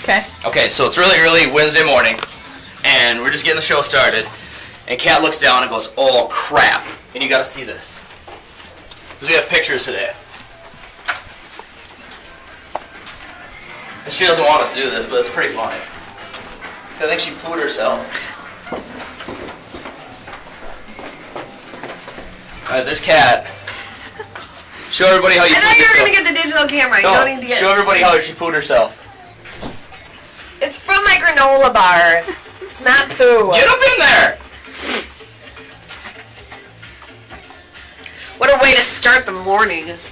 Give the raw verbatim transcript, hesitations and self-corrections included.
Okay. Okay, so it's really early Wednesday morning, and we're just getting the show started. And Kat looks down and goes, "Oh crap!" And you got to see this, because we have pictures today. And she doesn't want us to do this, but it's pretty funny. So I think she pooed herself. All right, there's Kat. Show everybody how you. I pooed thought you were yourself. gonna get the digital camera. You No, don't need to get. show everybody how she pooed herself. It's from my granola bar. It's not poo. Get up in there! What a way to start the morning.